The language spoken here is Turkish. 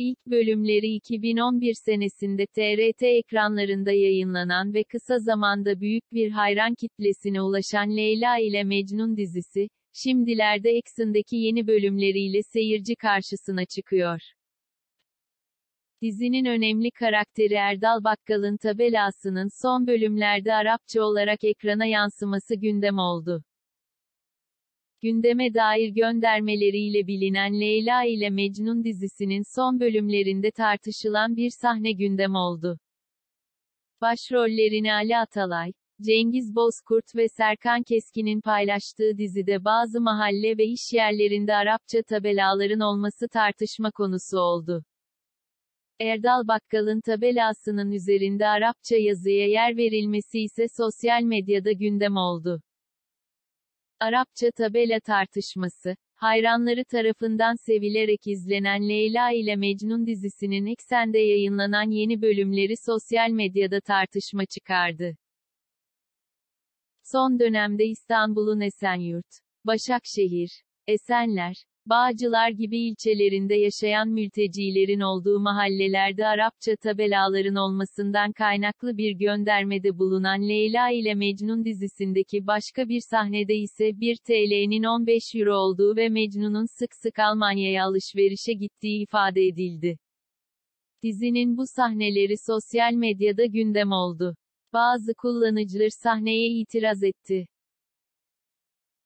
İlk bölümleri 2011 senesinde TRT ekranlarında yayınlanan ve kısa zamanda büyük bir hayran kitlesine ulaşan Leyla ile Mecnun dizisi, şimdilerde Exxen'deki yeni bölümleriyle seyirci karşısına çıkıyor. Dizinin önemli karakteri Erdal Bakkal'ın tabelasının son bölümlerde Arapça olarak ekrana yansıması gündem oldu. Gündeme dair göndermeleriyle bilinen Leyla ile Mecnun dizisinin son bölümlerinde tartışılan bir sahne gündem oldu. Başrollerini Ali Atalay, Cengiz Bozkurt ve Serkan Keskin'in paylaştığı dizide bazı mahalle ve iş yerlerinde Arapça tabelaların olması tartışma konusu oldu. Erdal Bakkal'ın tabelasının üzerinde Arapça yazıya yer verilmesi ise sosyal medyada gündem oldu. Arapça tabela tartışması, hayranları tarafından sevilerek izlenen Leyla ile Mecnun dizisinin Exxen'de yayınlanan yeni bölümleri sosyal medyada tartışma çıkardı. Son dönemde İstanbul'un Esenyurt, Başakşehir, Esenler, Bağcılar gibi ilçelerinde yaşayan mültecilerin olduğu mahallelerde Arapça tabelaların olmasından kaynaklı bir göndermede bulunan Leyla ile Mecnun dizisindeki başka bir sahnede ise 1 TL'nin 15 euro olduğu ve Mecnun'un sık sık Almanya'ya alışverişe gittiği ifade edildi. Dizinin bu sahneleri sosyal medyada gündem oldu. Bazı kullanıcılar sahneye itiraz etti.